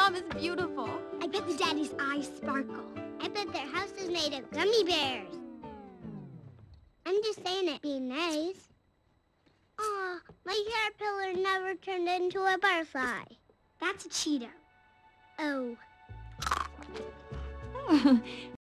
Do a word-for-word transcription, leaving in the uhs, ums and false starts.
mom is beautiful. I bet the daddy's eyes sparkle. I bet their house is made of gummy bears. I'm just saying it being nice. Aw, my caterpillar never turned into a butterfly. That's a Cheeto. Oh.